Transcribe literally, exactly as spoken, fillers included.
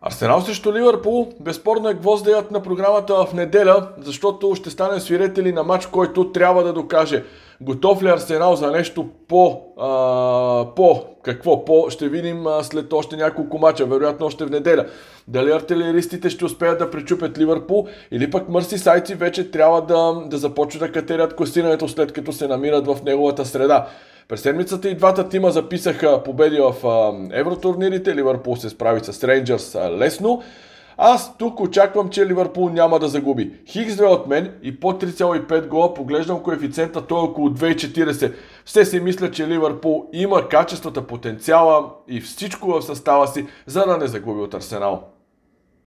Арсенал срещу Ливърпул безспорно е гвоздеят на програмата в неделя, защото ще станем свидетели на матч, който трябва да докаже готов ли Арсенал за нещо по... А, по какво? По ще видим а, след още няколко мача, вероятно още в неделя. Дали артилеристите ще успеят да пречупят Ливърпул или пък мърсисайци вече трябва да, да започват да катерят класирането, след като се намират в неговата среда. През седмицата и двата тима записаха победи в а, евротурнирите. Ливърпул се справи с Рейнджърс а, лесно. Аз тук очаквам, че Ливърпул няма да загуби. Хикс две от мен и по три цяло и пет гола, поглеждам коефициента, той е около две цяло и четиридесет. Все си мисля, че Ливърпул има качествата, потенциала и всичко в състава си, за да не загуби от Арсенал.